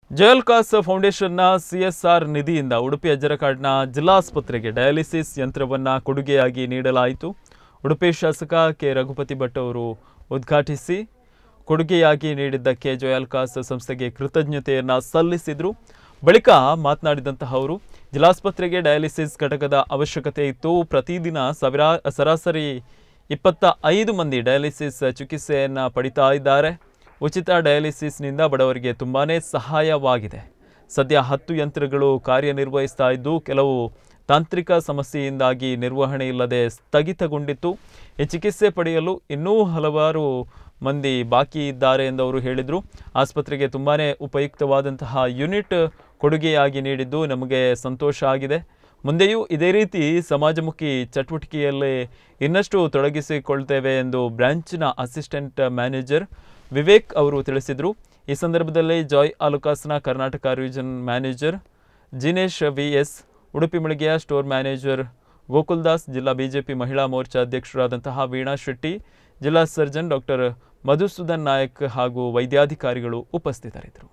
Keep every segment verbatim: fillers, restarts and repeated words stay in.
ಜಯಲ್ಕಾಸ್ ಫೌಂಡೇಶನ್ನ CSR ನಿಧಿಯಿಂದ ಉಡುಪಿ ಅಜ್ಜರಕಾಡ್ನ ಜಿಲ್ಲಾಸ್ಪತ್ರೆಗೆ dialysis ಯಂತ್ರವನ್ನು ಕೊಡುಗೆಯಾಗಿ ನೀಡಲಾಯಿತು. ಉಡುಪಿ ಶಾಸಕ ಕೆ ರಘುಪತಿ ಭಟ್ ಅವರು ಉದ್ಘಾಟಿಸಿ ಕೊಡುಗೆಯಾಗಿ ನೀಡಿದ್ದಕ್ಕೆ ಜಯಲ್ಕಾಸ್ ಸಂಸ್ಥೆಗೆ ಕೃತಜ್ಞತೆಯನ್ನು ಸಲ್ಲಿಸಿದರು. ಬಳಿಕ ಮಾತನಾಡಿದಂತಹ ಅವರು, ಜಿಲ್ಲಾಸ್ಪತ್ರೆಗೆ ಡಯಾಲಿಸಿಸ್ ಘಟಕದ ಅವಶ್ಯಕತೆ ಇತ್ತು. ಪ್ರತಿದಿನ ಸಾವಿರ ಸರಾಸರಿ ಇಪ್ಪತ್ತ ಐದು ಮಂದಿ ಡಯಾಲಿಸಿಸ್ ಚಿಕಿತ್ಸೆಯನ್ನು ಪಡಿತಾ ಇದ್ದಾರೆ. ಉಚಿತ ಡಯಾಲಿಸಿಸ್ನಿಂದ ಬಡವರಿಗೆ ತುಂಬಾ ಸಹಾಯವಾಗಿದೆ. ಸದ್ಯ ಹತ್ತು ಯಂತ್ರಗಳು ಕಾರ್ಯನಿರ್ವಹಿಸ್ತಾ ಇದ್ದು, ಕೆಲವು ತಾಂತ್ರಿಕ ಸಮಸ್ಯೆಯಿಂದಾಗಿ ನಿರ್ವಹಣೆ ಇಲ್ಲದೆ ಸ್ಥಗಿತಗೊಂಡಿತ್ತು. ಈ ಚಿಕಿತ್ಸೆ ಪಡೆಯಲು ಇನ್ನೂ ಹಲವಾರು ಮಂದಿ ಬಾಕಿ ಇದ್ದಾರೆ ಎಂದು ಅವರು ಹೇಳಿದರು. ಆಸ್ಪತ್ರೆಗೆ ತುಂಬಾ ಉಪಯುಕ್ತವಾದಂತಹ ಯೂನಿಟ್ ಕೊಡುಗೆಯಾಗಿ ನೀಡಿದ್ದು ನಮಗೆ ಸಂತೋಷ ಆಗಿದೆ. ಮುಂದೆಯೂ ಇದೇ ರೀತಿ ಸಮಾಜಮುಖಿ ಚಟುವಟಿಕೆಯಲ್ಲಿ ಇನ್ನಷ್ಟು ತೊಡಗಿಸಿಕೊಳ್ತೇವೆ ಎಂದು ಬ್ರಾಂಚಿನ ಅಸಿಸ್ಟೆಂಟ್ ಮ್ಯಾನೇಜರ್ ವಿವೇಕ್ ಅವರು ತಿಳಿಸಿದರು. ಈ ಸಂದರ್ಭದಲ್ಲಿ ಜಾಯ್ ಆಲುಕಾಸ್ನ Karnataka region manager Jinesh VS, Udupi ಮಳಿಗೆಯ ಸ್ಟೋರ್ ಮ್ಯಾನೇಜರ್ ಗೋಕುಲ್ದಾಸ್, ಜಿಲ್ಲಾ ಬಿಜೆಪಿ ಮಹಿಳಾ ಮೋರ್ಚಾ ಅಧ್ಯಕ್ಷರಾದಂತಹ ವೀಣಾ ಶೆಟ್ಟಿ, ಜಿಲ್ಲಾ ಸರ್ಜನ್ ಡಾಕ್ಟರ್ ಮಧುಸೂದನ್ ನಾಯಕ್ ಹಾಗೂ ವೈದ್ಯಾಧಿಕಾರಿಗಳು ಉಪಸ್ಥಿತರಿದ್ದರು.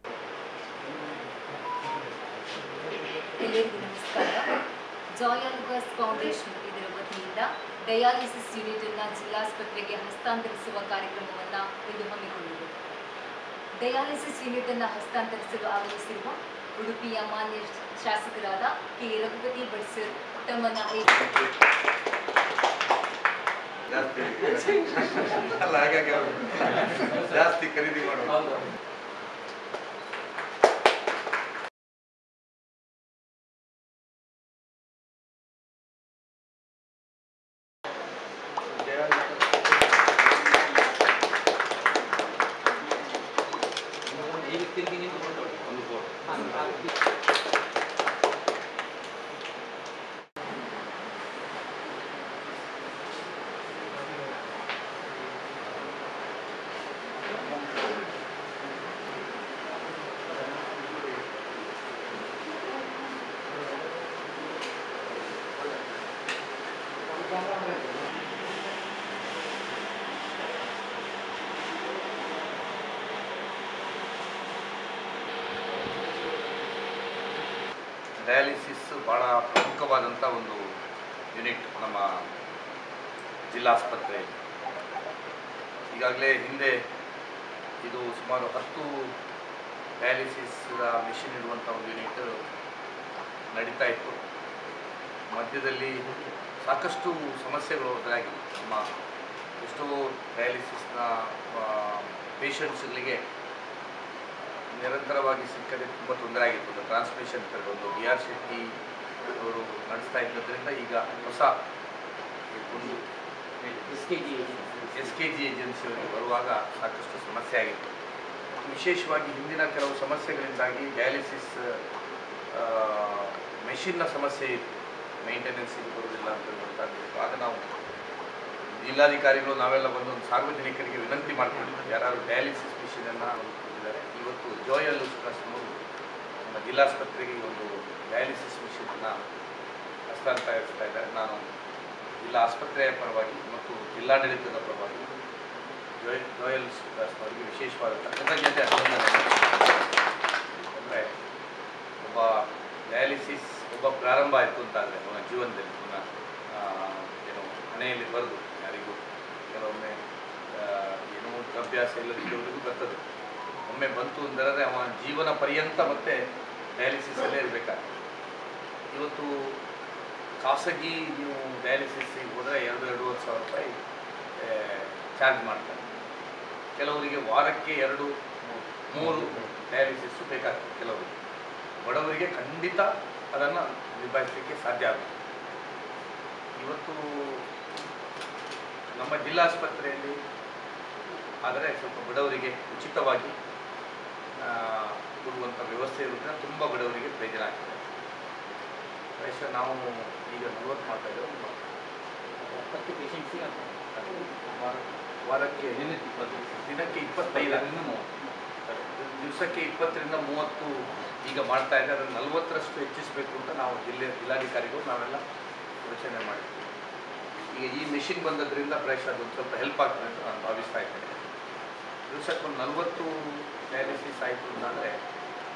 ಜಾಯ್ ಆಲುಕಾಸ್ ಫೌಂಡೇಶನ್ ಇದರ ವತಿಯಿಂದ ಡಯಾಲಿಸಿಸ್ ಯೂನಿಟ್ ಅನ್ನು ಜಿಲ್ಲಾಸ್ಪತ್ರೆಗೆ ಹಸ್ತಾಂತರಿಸುವ ಕಾರ್ಯಕ್ರಮವನ್ನು ಇಂದು ಹಮ್ಮಿಕೊಂಡಿದೆ. ಡಯಾಲಿಸಿಸ್ ಯೂನಿಟ್ ಅನ್ನು ಹಸ್ತಾಂತರಿಸಲು ಆಗಮಿಸಿರುವ ಉಡುಪಿಯ ಮಾನ್ಯ ಶಾಸಕರಾದ ಕೆ ರಘುಪತಿ ಭಟ್ ಸರ್ ತಮ್ಮನ್ನು ಜಾಸ್ತಿ ಖರೀದಿ ಮಾಡುವ ಡಯಾಲಿಸಿಸ್ ಭಾಳ ಪ್ರಮುಖವಾದಂಥ ಒಂದು ಯೂನಿಟ್ ನಮ್ಮ ಜಿಲ್ಲಾಸ್ಪತ್ರೆಯಲ್ಲಿ. ಈಗಾಗಲೇ ಹಿಂದೆ ಇದು ಸುಮಾರು ಹತ್ತು ಡಯಾಲಿಸಿಸ್ ಮಿಷಿನ್ ಇರುವಂಥ ಒಂದು ಯೂನಿಟ್ ನಡೀತಾ ಇತ್ತು. ಮಧ್ಯದಲ್ಲಿ ಸಾಕಷ್ಟು ಸಮಸ್ಯೆಗಳು ಎದುರಾಗಿವೆ. ನಮ್ಮ ಎಷ್ಟೋ ಡಯಾಲಿಸಿಸ್ನ ಪೇಷಂಟ್ಸ್ಗಳಿಗೆ ನಿರಂತರವಾಗಿ ಸಿಕ್ಕದೆ ತುಂಬ ತೊಂದರೆ ಆಗಿತ್ತು. ಟ್ರಾನ್ಸ್ಮಿಷನ್ ಒಂದು ಡಿ ಆರ್ ಶೆಟ್ಟಿ ಅವರು ನಡೆಸ್ತಾ ಇದ್ದದ್ರಿಂದ ಈಗ ಹೊಸ ಒಂದು S K G S K G ಏಜೆನ್ಸಿಯವರಿಗೆ ಬರುವಾಗ ಸಾಕಷ್ಟು ಸಮಸ್ಯೆ ಆಗಿತ್ತು. ವಿಶೇಷವಾಗಿ ಹಿಂದಿನ ಕೆಲವು ಸಮಸ್ಯೆಗಳಿಂದಾಗಿ ಡಯಾಲಿಸಿಸ್ ಮೆಷಿನ್ನ ಸಮಸ್ಯೆ ಇತ್ತು, ಮೇಂಟೆನೆನ್ಸಿಗೆ ಬರುವುದಿಲ್ಲ ಅಂತ ಗೊತ್ತಾಗಬೇಕು. ಆಗ ನಾವು ಜಿಲ್ಲಾಧಿಕಾರಿಗಳು ನಾವೆಲ್ಲ ಒಂದೊಂದು ಸಾರ್ವಜನಿಕರಿಗೆ ವಿನಂತಿ ಮಾಡ್ಕೊಂಡಿದ್ದೀವಿ, ಯಾರು ಡಯಾಲಿಸಿಸ್ ಮಿಷಿನನ್ನು ಕೊಟ್ಟಿದ್ದಾರೆ. ಇವತ್ತು ಜಾಯ್ ಆಲುಕಾಸ್ ನಮ್ಮ ಜಿಲ್ಲಾಸ್ಪತ್ರೆಗೆ ಒಂದು ಡಯಾಲಿಸಿಸ್ ಮಿಷಿನನ್ನು ಹಸ್ತಾಂತರಿಸ್ತಾ ಇದ್ದಾರೆ. ನಾನು ಜಿಲ್ಲಾ ಆಸ್ಪತ್ರೆಯ ಪರವಾಗಿ ಮತ್ತು ಜಿಲ್ಲಾಡಳಿತದ ಪರವಾಗಿ ಜಾಯ್ ಜಾಯ್ ಆಲುಕಾಸ್ ಅವರಿಗೆ ವಿಶೇಷವಾದಂಥ ಕೃತಜ್ಞತೆ ಅಭಿನಂದನೆ. ಅಂದರೆ ಒಬ್ಬ ಡಯಾಲಿಸಿಸ್ ಒಬ್ಬ ಪ್ರಾರಂಭ ಆಯಿತು ಅಂತಾದರೆ ಅವನ ಜೀವನದಲ್ಲಿ ಅವನ ಏನು ಮನೆಯಲ್ಲಿ ಬರೆದು ಯಾರಿಗೂ ಕೆಲವೊಮ್ಮೆ ಏನೋ ಅಭ್ಯಾಸ ಇಲ್ಲದಿದ್ದವರಿಗೂ ಬರ್ತದೆ. ಒಮ್ಮೆ ಬಂತು ಅಂದರೆ ಅವನ ಜೀವನ ಪರ್ಯಂತ ಮತ್ತೆ ಡಯಾಲಿಸಿಸಲ್ಲೇ ಇರಬೇಕಾಗ್ತದೆ. ಇವತ್ತು ಖಾಸಗಿ ನೀವು ಡಯಾಲಿಸಿಸ್ಸಿಗೆ ಹೋದರೆ ಎರಡು ಎರಡೂವರೆ ಸಾವಿರ ರೂಪಾಯಿ ಚಾರ್ಜ್ ಮಾಡ್ತಾರೆ. ಕೆಲವರಿಗೆ ವಾರಕ್ಕೆ ಎರಡು ಮೂರು ಡಯಾಲಿಸಿಸ್ಸು ಬೇಕಾಗ್ತದೆ. ಕೆಲವರಿಗೆ ಬಡವರಿಗೆ ಖಂಡಿತ ಅದನ್ನು ನಿಭಾಯಿಸಲಿಕ್ಕೆ ಸಾಧ್ಯ ಆಗುತ್ತೆ. ಇವತ್ತು ನಮ್ಮ ಜಿಲ್ಲಾಸ್ಪತ್ರೆಯಲ್ಲಿ ಆದರೆ ಸ್ವಲ್ಪ ಬಡವರಿಗೆ ಉಚಿತವಾಗಿ ಕೊಡುವಂಥ ವ್ಯವಸ್ಥೆ ಇರೋದ್ರಿಂದ ತುಂಬ ಬಡವರಿಗೆ ಪ್ರಯೋಜನ ಆಗ್ತದೆ. ಪ್ರಾಯಶಃ ನಾವು ಈಗ ನಲ್ವತ್ತು ಮಾಡ್ತಾ ಇದ್ದೇವೆ. ಎಪ್ಪತ್ತು ಪೇಷಂಟ್ಸಿಗೆ ವಾರಕ್ಕೆ ದಿನಕ್ಕೆ ಇಪ್ಪತ್ತೈದರಿಂದ ಮೂವತ್ತು ದಿವಸಕ್ಕೆ ಇಪ್ಪತ್ತರಿಂದ ಮೂವತ್ತು ಈಗ ಮಾಡ್ತಾ ಇದ್ದಾರೆ. ಅದನ್ನು ನಲ್ವತ್ತರಷ್ಟು ಹೆಚ್ಚಿಸಬೇಕು ಅಂತ ನಾವು ಜಿಲ್ಲೆ ಜಿಲ್ಲಾಧಿಕಾರಿಗಳು ನಾವೆಲ್ಲ ಯೋಚನೆ ಮಾಡಿದ್ವಿ. ಈಗ ಈ ಮೆಷಿನ್ ಬಂದದ್ರಿಂದ ಪ್ರಾಯಶಃ ಅದೊಂದು ಸ್ವಲ್ಪ ಹೆಲ್ಪ್ ಆಗ್ತದೆ ಅಂತ ನಾನು ಭಾವಿಸ್ತಾ ಇದ್ದೇನೆ. ದಿವಸಕ್ಕೆ ಒಂದು ನಲ್ವತ್ತು ಡಯಾಲಿಸಿಸ್ ಆಯಿತು ಅಂತಂದರೆ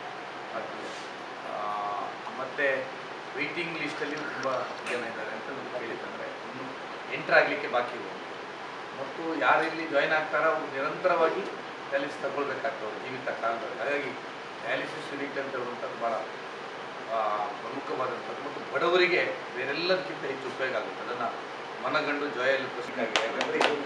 ಆಗ್ತದೆ. ಮತ್ತು ವೆಯ್ಟಿಂಗ್ ಲಿಸ್ಟಲ್ಲಿ ತುಂಬ ಜನ ಇದ್ದಾರೆ ಅಂತ ನಮ್ಗೆ ಹೇಳಿದ್ದಾರೆ. ಇನ್ನು ಎಂಟ್ರ್ ಆಗಲಿಕ್ಕೆ ಬಾಕಿ ಇದೆ ಮತ್ತು ಯಾರೆಲ್ಲಿ ಜಾಯ್ನ್ ಆಗ್ತಾರೋ ಅವರು ನಿರಂತರವಾಗಿ ಡಯಾಲಿಸಿಸ್ ತಗೊಳ್ಬೇಕಾಗ್ತದೆ ಜೀವಿತ ಕಾಲದಲ್ಲಿ. ಹಾಗಾಗಿ ಡಯಾಲಿಸಿಸ್ ಯೂನಿಟ್ ಅಂತ ಹೇಳುವಂಥದ್ದು ಭಾಳ ಪ್ರಮುಖವಾದಂಥದ್ದು ಮತ್ತು ಬಡವರಿಗೆ ಬೇರೆಲ್ಲದಕ್ಕಿಂತ ಹೆಚ್ಚು ಉಪಯೋಗ ಆಗುತ್ತೆ. ಅದನ್ನು ಮನಗಂಡು ಜಾಯಲ್ಲಿ ಪ್ರಸಿದ್ಧಾಗಿದೆ. ಯಾಕಂದರೆ ಇದು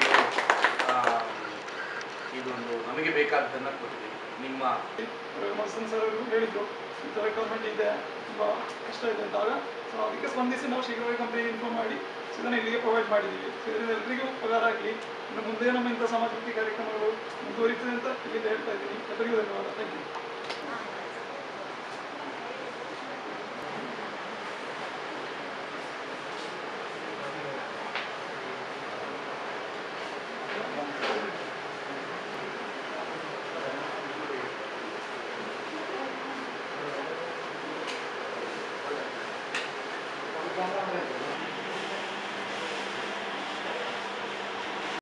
ಇದೊಂದು ನಮಗೆ ಬೇಕಾದ್ದನ್ನು ಕೊಟ್ಟಿದ್ದೀವಿ. ನಿಮ್ಮ ಮಸನ್ ಸರ್ ಹೇಳಿದ್ರು ಇಂಥ ರಿಕ್ವೈರ್ಮೆಂಟ್ ಇದೆ, ತುಂಬ ಕಷ್ಟ ಇದೆ ಅಂತಾಗ, ಸೊ ಅದಕ್ಕೆ ಸ್ಪಂದಿಸಿ ನಾವು ಶೀಘ್ರವಾಗಿ ಕಂಪ್ನಿಗೆ ಇನ್ಫಾರ್ಮ್ ಮಾಡಿ ಸೊ ಇದನ್ನು ಇಲ್ಲಿಗೆ ಪ್ರೊವೈಡ್ ಮಾಡಿದ್ದೀವಿ. ಸೊ ಇದರಿಂದ ಎಲ್ಲರಿಗೂ ಉಪಕಾರ ಆಗಲಿ. ಇನ್ನು ಮುಂದೆ ನಮ್ಮ ಇಂಥ ಸಮಾಜಮುಖಿ ಕಾರ್ಯಕ್ರಮಗಳು ಮುಂದುವರಿತದೆ ಅಂತ ಇಲ್ಲಿಂದ ಹೇಳ್ತಾ ಇದ್ದೀನಿ. ಎಲ್ಲರಿಗೂ ಧನ್ಯವಾದ. Thank you. Gracias.